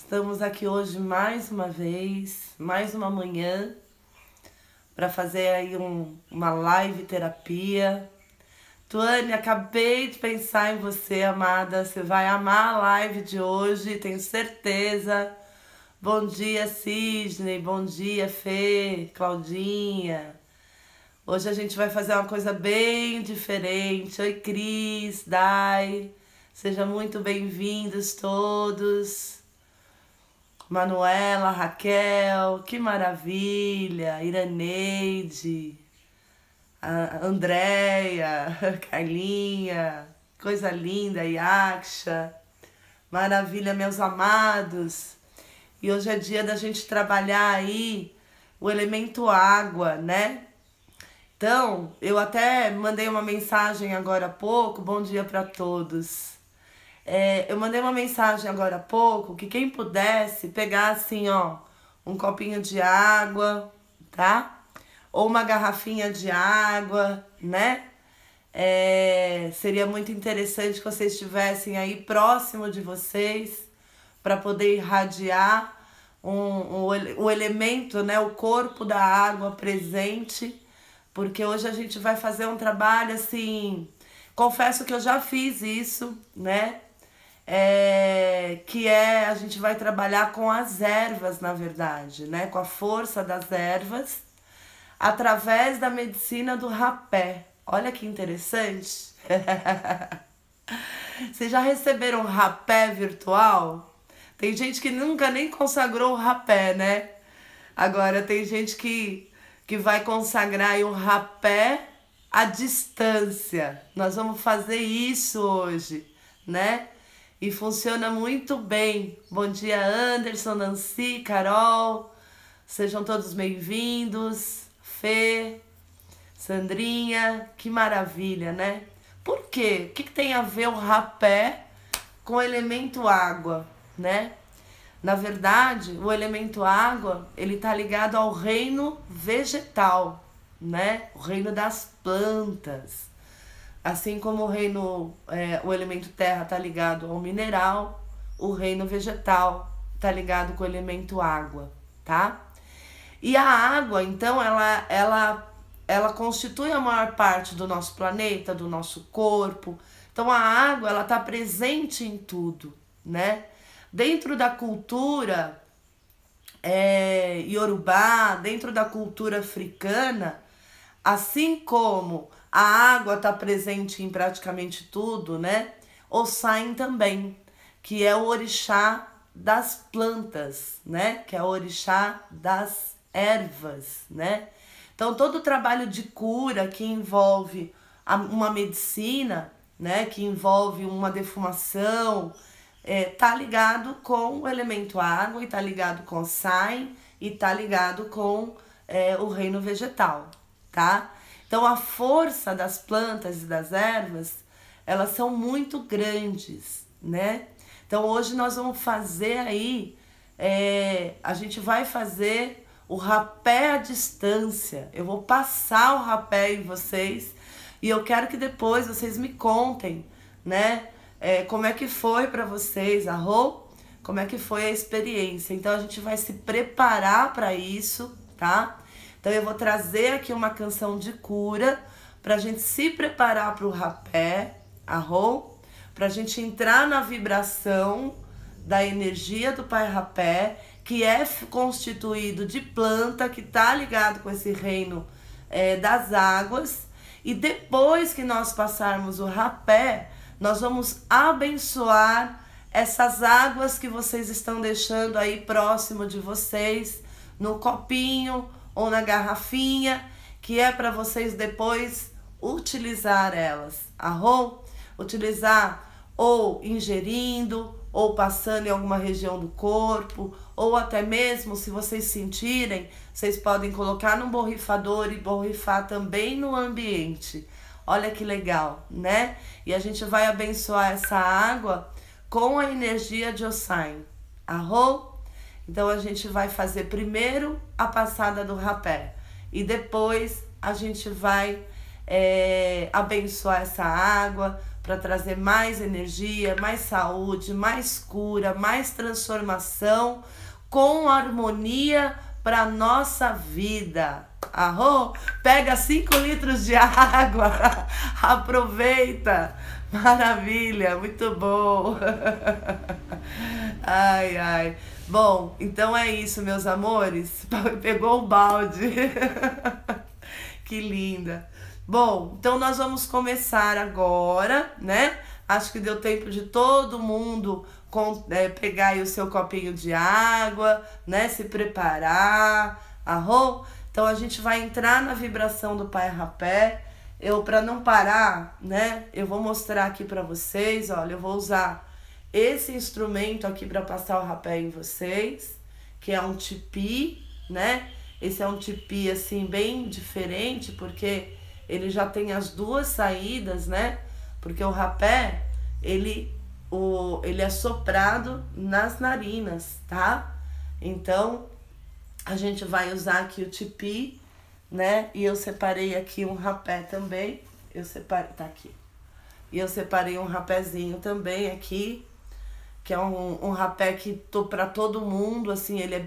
Estamos aqui hoje mais uma vez, mais uma manhã, para fazer aí uma live terapia. Tuane, acabei de pensar em você, amada. Você vai amar a live de hoje, tenho certeza. Bom dia, Sidney. Bom dia, Fê, Claudinha. Hoje a gente vai fazer uma coisa bem diferente. Oi, Cris, Dai. Sejam muito bem-vindos todos. Manuela, Raquel, que maravilha. Iraneide, a Andréia, Carlinha, coisa linda, Yaksha. Maravilha, meus amados. E hoje é dia da gente trabalhar aí o elemento água, né? Então, eu até mandei uma mensagem agora há pouco, bom dia para todos. Eu mandei uma mensagem agora há pouco que quem pudesse pegar assim, ó, um copinho de água, tá? Ou uma garrafinha de água, né? Seria muito interessante que vocês estivessem aí próximo de vocês para poder irradiar o elemento, né? O corpo da água presente, porque hoje a gente vai fazer um trabalho assim. Confesso que eu já fiz isso, né? A gente vai trabalhar com as ervas, na verdade, né? Com a força das ervas, através da medicina do rapé. Olha que interessante. Vocês já receberam rapé virtual? Tem gente que nunca nem consagrou o rapé, né? Agora tem gente que vai consagrar aí o rapé à distância. Nós vamos fazer isso hoje, né? E funciona muito bem. Bom dia, Anderson, Nancy, Carol. Sejam todos bem-vindos. Fê, Sandrinha, que maravilha, né? Por quê? O que tem a ver o rapé com o elemento água, né? Na verdade, o elemento água, ele tá ligado ao reino vegetal, né? O reino das plantas. Assim como o elemento terra está ligado ao mineral, o reino vegetal está ligado com o elemento água, tá? E a água, então, ela constitui a maior parte do nosso planeta, do nosso corpo. Então, a água, ela está presente em tudo, né? Dentro da cultura iorubá, dentro da cultura africana, assim como a água está presente em praticamente tudo, né? Ossain também, que é o orixá das plantas, né? Que é o orixá das ervas, né? Então, todo o trabalho de cura que envolve uma medicina, né? Que envolve uma defumação, tá ligado com o elemento água, e tá ligado com Ossain, e tá ligado com o reino vegetal, tá? Então, a força das plantas e das ervas, elas são muito grandes, né? Então, hoje nós vamos fazer aí, a gente vai fazer o rapé à distância. Eu vou passar o rapé em vocês e eu quero que depois vocês me contem, né? Como é que foi para vocês, como é que foi a experiência. Então, a gente vai se preparar para isso, tá? Então eu vou trazer aqui uma canção de cura para a gente se preparar para o rapé, para a gente entrar na vibração da energia do Pai Rapé, que é constituído de planta, que está ligado com esse reino das águas. E depois que nós passarmos o rapé, nós vamos abençoar essas águas que vocês estão deixando aí próximo de vocês, no copinho ou na garrafinha, que é para vocês depois utilizar elas, utilizar ou ingerindo, ou passando em alguma região do corpo, ou até mesmo, se vocês sentirem, vocês podem colocar num borrifador e borrifar também no ambiente. Olha que legal, né? E a gente vai abençoar essa água com a energia de Ossain. Então a gente vai fazer primeiro a passada do rapé e depois a gente vai abençoar essa água para trazer mais energia, mais saúde, mais cura, mais transformação, com harmonia para nossa vida. Arro, pega 5 litros de água, aproveita, maravilha, muito bom. Ai, ai. Bom, então é isso, meus amores. Pegou o balde. Que linda. Bom, então nós vamos começar agora, né? Acho que deu tempo de todo mundo pegar aí o seu copinho de água, né? Se preparar. Arro? Então a gente vai entrar na vibração do Pai Rapé. Para não parar, né? Eu vou mostrar aqui para vocês, olha, eu vou usar esse instrumento aqui para passar o rapé em vocês, que é um tipi, né? Esse é um tipi assim bem diferente, porque ele já tem as duas saídas, né? Porque o rapé, ele é soprado nas narinas, tá? Então, a gente vai usar aqui o tipi, né? E eu separei aqui um rapé também. Tá aqui. E eu separei um rapézinho também aqui, que é um rapé que para todo mundo, assim, ele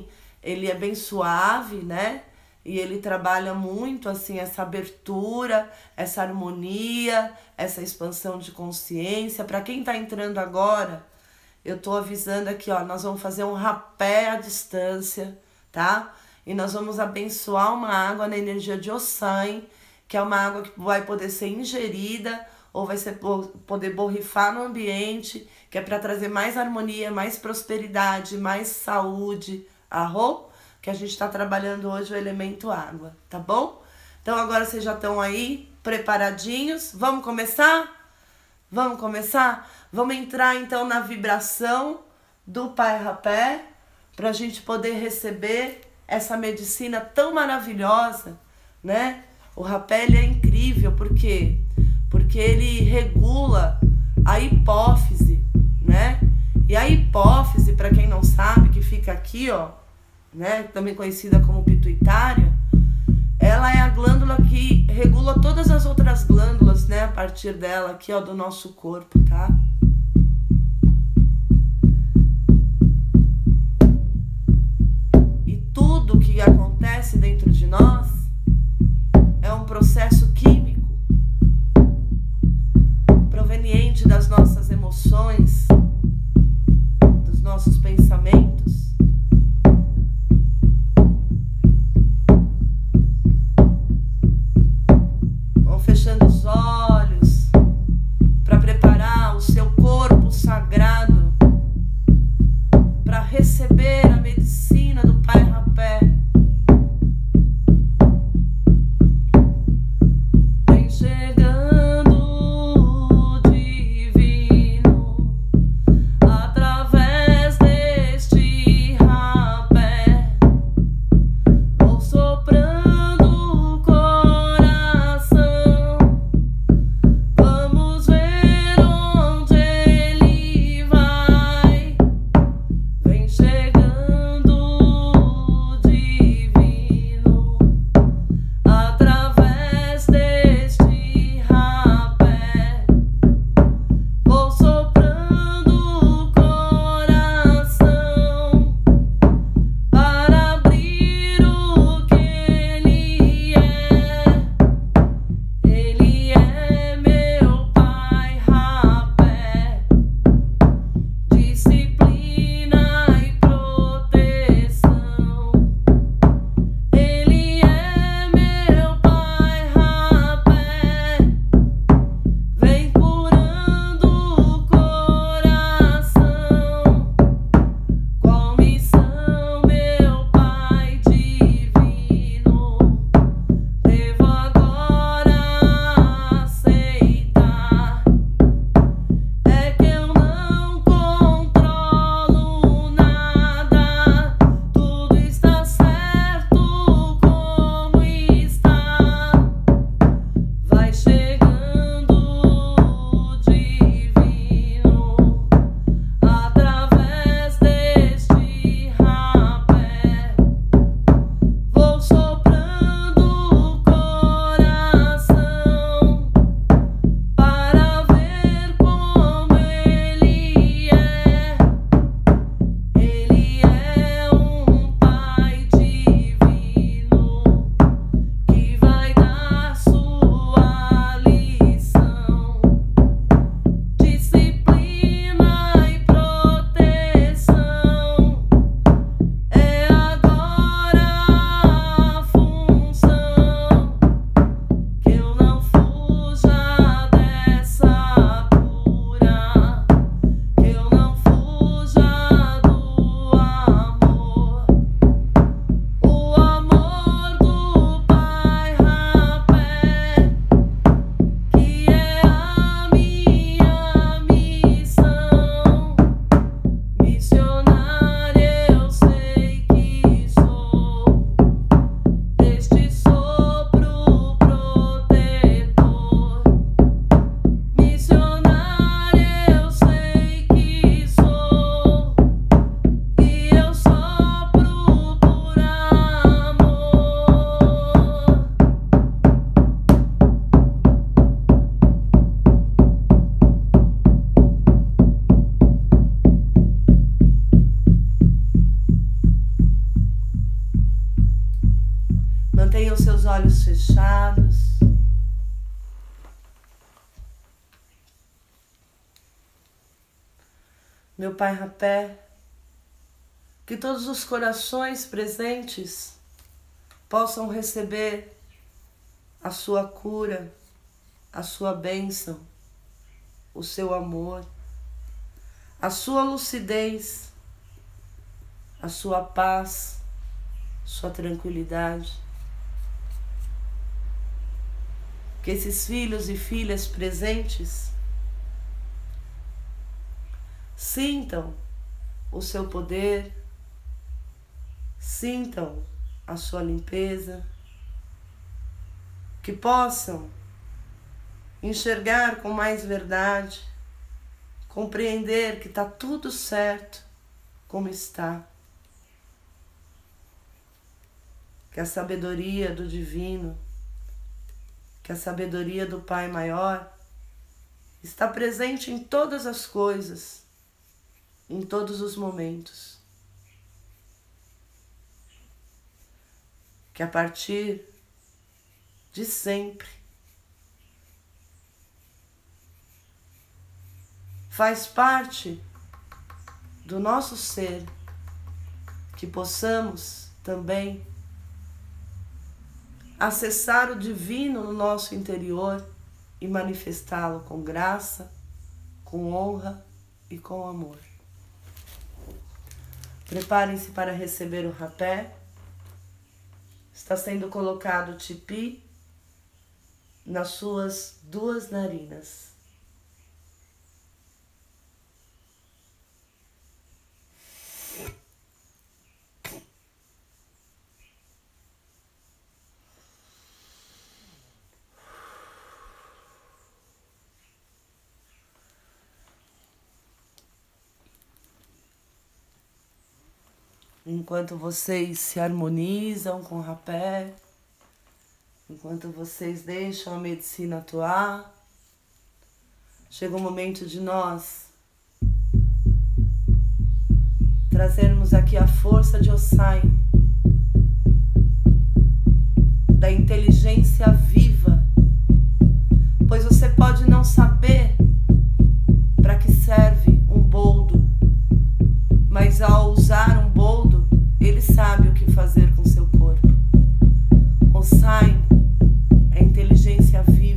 é bem suave, né? E ele trabalha muito, assim, essa abertura, essa harmonia, essa expansão de consciência. Para quem tá entrando agora, eu tô avisando aqui, ó, nós vamos fazer um rapé à distância, tá? E nós vamos abençoar uma água na energia de Ossan, que é uma água que vai poder ser ingerida ou vai poder borrifar no ambiente, que é para trazer mais harmonia, mais prosperidade, mais saúde, arro, que a gente está trabalhando hoje o elemento água, tá bom? Então agora vocês já estão aí preparadinhos? Vamos começar? Vamos começar? Vamos entrar então na vibração do Pai Rapé, para a gente poder receber essa medicina tão maravilhosa, né? O rapé, ele é incrível, por quê? Porque ele regula a hipófise, né? E a hipófise, para quem não sabe, que fica aqui, ó, né? Também conhecida como pituitária, ela é a glândula que regula todas as outras glândulas, né? A partir dela aqui, ó, do nosso corpo, tá? Tudo que acontece dentro de nós é um processo químico proveniente das nossas emoções, dos nossos pensamentos. Vão fechando os olhos para preparar o seu corpo sagrado para receber a medicina do Pai Rapé. Vem chegando, divino. seus olhos fechados. Meu Pai Rapé, que todos os corações presentes possam receber a sua cura, a sua bênção, o seu amor, a sua lucidez, a sua paz, sua tranquilidade. Que esses filhos e filhas presentes sintam o seu poder, sintam a sua limpeza, que possam enxergar com mais verdade, compreender que está tudo certo como está. Que a sabedoria do Divino, que a sabedoria do Pai Maior está presente em todas as coisas, em todos os momentos. Que a partir de sempre faz parte do nosso ser que possamos também acessar o divino no nosso interior e manifestá-lo com graça, com honra e com amor. Preparem-se para receber o rapé. Está sendo colocado o tipi nas suas duas narinas. Enquanto vocês se harmonizam com o rapé, enquanto vocês deixam a medicina atuar, chega o momento de nós trazermos aqui a força de Osai, da inteligência viva, pois você pode não saber para que serve um boldo, mas ao usar um boldo, ele sabe o que fazer com seu corpo. Osai é inteligência viva.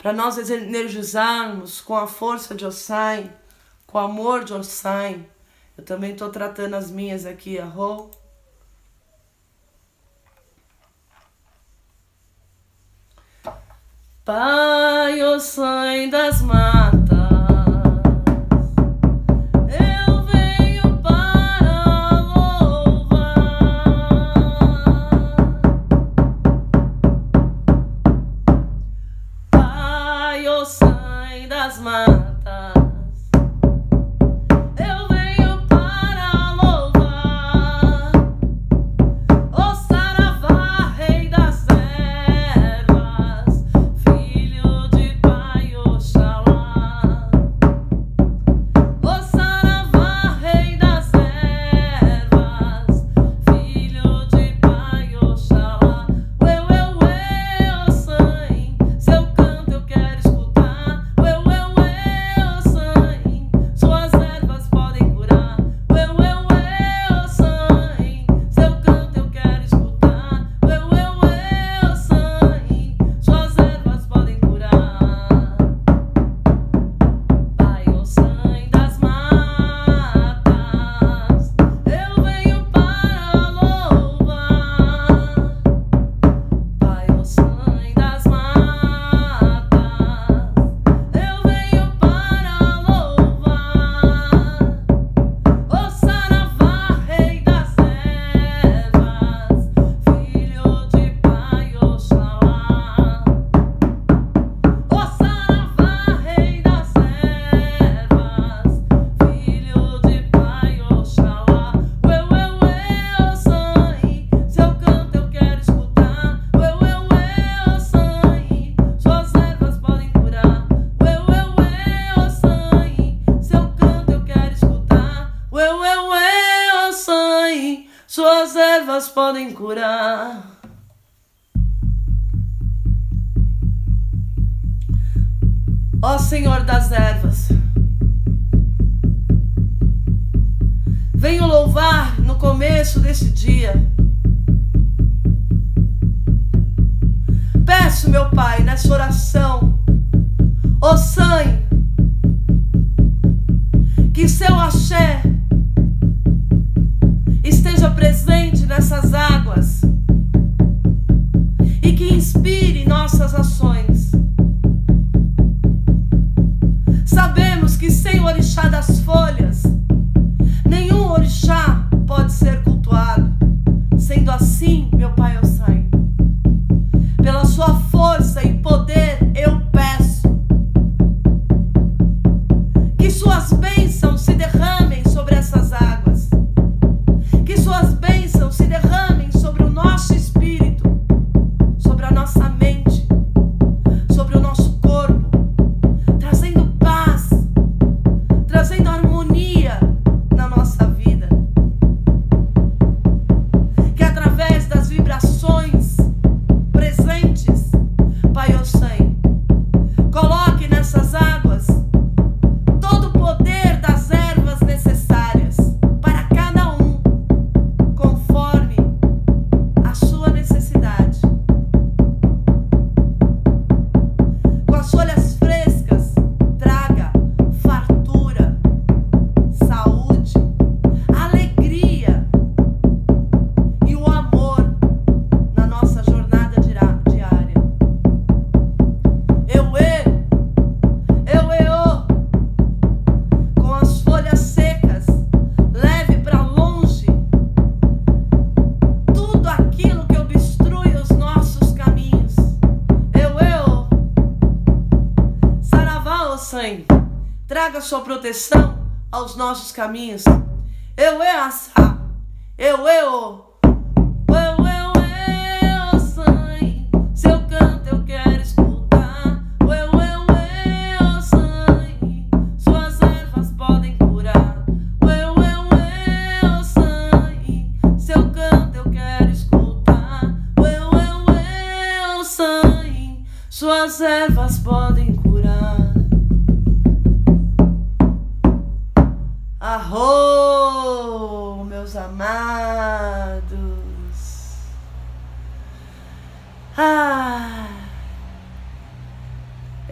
para nós energizarmos com a força de Osai, com o amor de Osai. Eu também estou tratando as minhas aqui, arro. Pai, Osai das matas, eu venho para louvar. Pai, Osai das matas, suas ervas podem curar. Ó Senhor das ervas, venho louvar no começo desse dia. Peço, meu Pai, nessa oração, ó Sangue, que seu axé esteja presente nessas águas e que inspire nossas ações. Sabemos que sem o orixá das folhas, nenhum orixá pode ser cultuado. Sendo assim, meu Pai Osai, pela sua força e poder, eu peço que suas bênçãos se derramem sobre essas águas, que suas bênçãos se derramem sobre o nosso espírito, sobre a nossa mente, sobre o nosso corpo, trazendo paz, trazendo harmonia na nossa vida. Que através das vibrações presentes, Pai Osai, coloque nessas águas todo o poder das ervas necessárias para cada um, conforme a sua necessidade. Com as folhas frescas, traga fartura, saúde, alegria e o amor na nossa jornada diária. Com as folhas secas, leve para longe tudo aquilo que obstrui os nossos caminhos. Saravá, Osai, traga sua proteção aos nossos caminhos. Assá, Osai, seu canto eu quero escutar. Osai, suas ervas podem curar. Osai, seu canto eu quero escutar. Osai, suas ervas podem curar. Arro, meus amados.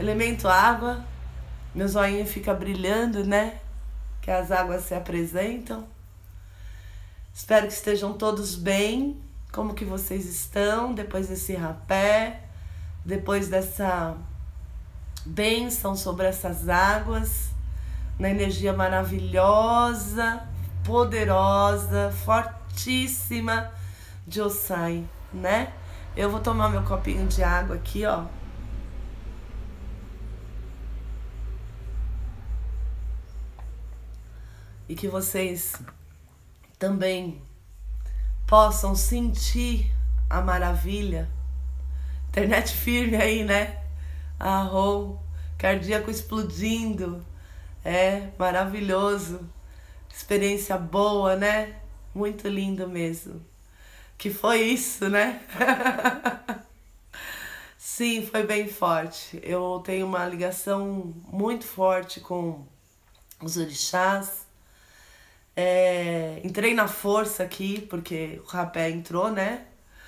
Elemento água, meu zoinho fica brilhando, né? Que as águas se apresentam. Espero que estejam todos bem. Como que vocês estão depois desse rapé, depois dessa bênção sobre essas águas, na energia maravilhosa, poderosa, fortíssima de Osai, né? Eu vou tomar meu copinho de água aqui, ó. E que vocês também possam sentir a maravilha. Internet firme aí, né? Arrou, cardíaco explodindo. É maravilhoso. Experiência boa, né? Muito lindo mesmo. Que foi isso, né? Sim, foi bem forte. Eu tenho uma ligação muito forte com os orixás. Entrei na força aqui, porque o rapé entrou, né?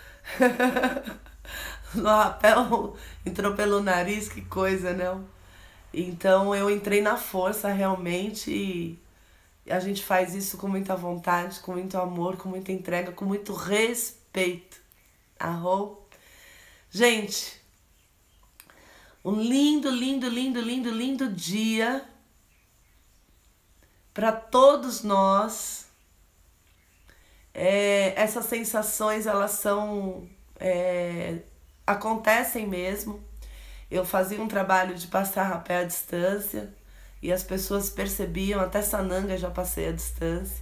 O rapé entrou pelo nariz, que coisa, não? Então eu entrei na força realmente e a gente faz isso com muita vontade, com muito amor, com muita entrega, com muito respeito. Arrou? Gente, um lindo, lindo, lindo, lindo, lindo dia para todos nós. Essas sensações, elas são... acontecem mesmo. Eu fazia um trabalho de passar rapé à distância e as pessoas percebiam, até sananga já passei à distância.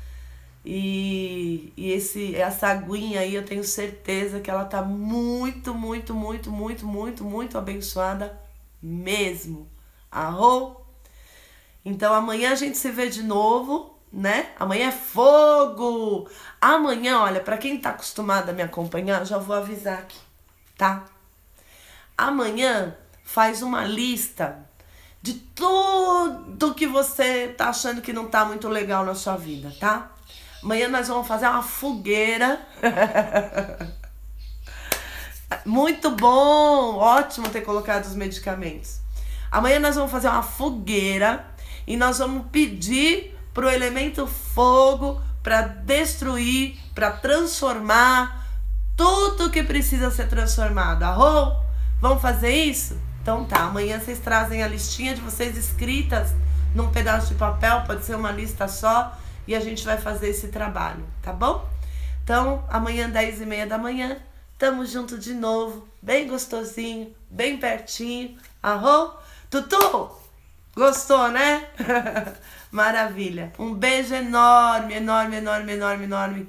E essa aguinha aí, eu tenho certeza que ela tá muito, muito, muito, muito, muito, muito abençoada mesmo. Arrou? Então amanhã a gente se vê de novo, né? Amanhã é fogo! Amanhã, olha, pra quem tá acostumado a me acompanhar, já vou avisar aqui, tá? Amanhã faz uma lista de tudo que você tá achando que não tá muito legal na sua vida, tá? Amanhã nós vamos fazer uma fogueira. Muito bom! Ótimo ter colocado os medicamentos. Amanhã nós vamos fazer uma fogueira e nós vamos pedir pro elemento fogo para destruir, para transformar tudo que precisa ser transformado. Arrou? Vamos fazer isso? Então tá, amanhã vocês trazem a listinha de vocês escritas num pedaço de papel, pode ser uma lista só, e a gente vai fazer esse trabalho, tá bom? Então, amanhã, 10h30 da manhã, tamo junto de novo, bem gostosinho, bem pertinho. Arrou? Tutu, gostou, né? Maravilha. Um beijo enorme, enorme, enorme, enorme, enorme.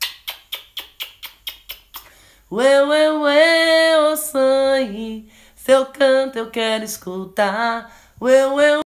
Ué, ué, ué, ô sangue, seu canto eu quero escutar. Ué, ué,